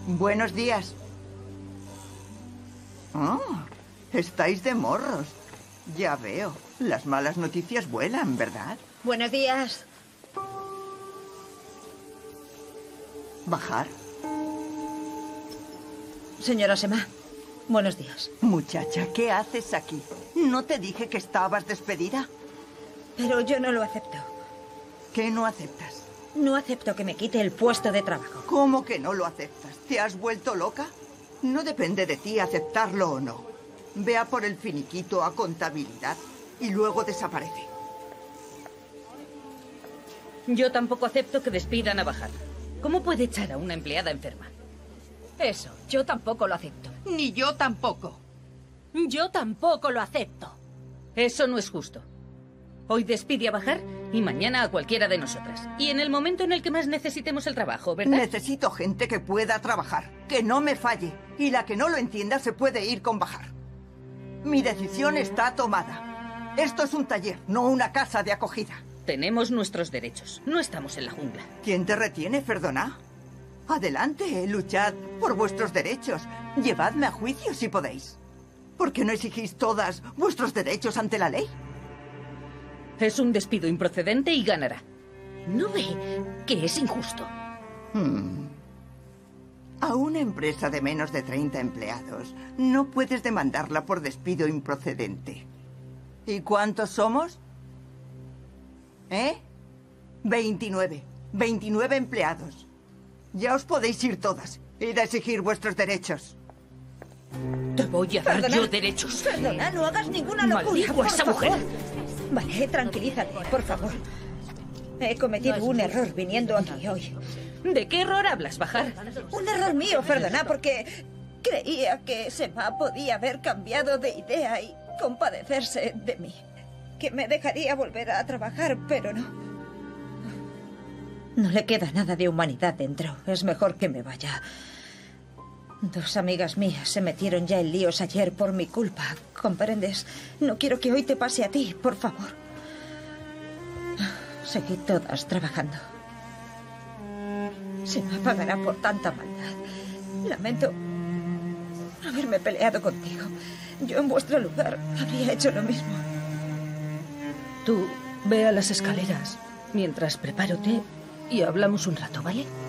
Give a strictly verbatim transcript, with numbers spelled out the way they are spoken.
Buenos días. Oh, estáis de morros. Ya veo. Las malas noticias vuelan, ¿verdad? Buenos días. ¿Bajar? Señora Sema, buenos días. Muchacha, ¿qué haces aquí? ¿No te dije que estabas despedida? Pero yo no lo acepto. ¿Qué no aceptas? No acepto que me quite el puesto de trabajo. ¿Cómo que no lo aceptas? ¿Te has vuelto loca? No depende de ti aceptarlo o no. Ve a por el finiquito a contabilidad y luego desaparece. Yo tampoco acepto que despidan a Bajar. ¿Cómo puede echar a una empleada enferma? Eso, yo tampoco lo acepto. Ni yo tampoco. Yo tampoco lo acepto. Eso no es justo. Hoy despide a Bajar y mañana a cualquiera de nosotras. Y en el momento en el que más necesitemos el trabajo, ¿verdad? Necesito gente que pueda trabajar, que no me falle. Y la que no lo entienda se puede ir con Bajar. Mi decisión está tomada. Esto es un taller, no una casa de acogida. Tenemos nuestros derechos. No estamos en la jungla. ¿Quién te retiene, Ferdona? Adelante, luchad por vuestros derechos. Llevadme a juicio si podéis. ¿Por qué no exigís todas vuestros derechos ante la ley? Es un despido improcedente y ganará. ¿No ve que es injusto? Hmm. A una empresa de menos de treinta empleados no puedes demandarla por despido improcedente. ¿Y cuántos somos? ¿Eh? veintinueve. veintinueve empleados. Ya os podéis ir todas. Id a exigir vuestros derechos. Te voy a dar Perdona, yo derechos. Perdona, no hagas ninguna locura. Maldigo a esa por mujer. favor. Vale, tranquilízate, por favor. He cometido un error viniendo aquí hoy. ¿De qué error hablas, Bajar? Un error mío, perdona, porque creía que Sema podía haber cambiado de idea y compadecerse de mí. Que me dejaría volver a trabajar, pero no. No le queda nada de humanidad dentro. Es mejor que me vaya. Dos amigas mías se metieron ya en líos ayer por mi culpa. ¿Comprendes? No quiero que hoy te pase a ti, por favor. Seguid todas trabajando. Se me pagará por tanta maldad. Lamento haberme peleado contigo. Yo en vuestro lugar habría hecho lo mismo. Tú ve a las escaleras mientras preparo té y hablamos un rato, ¿vale?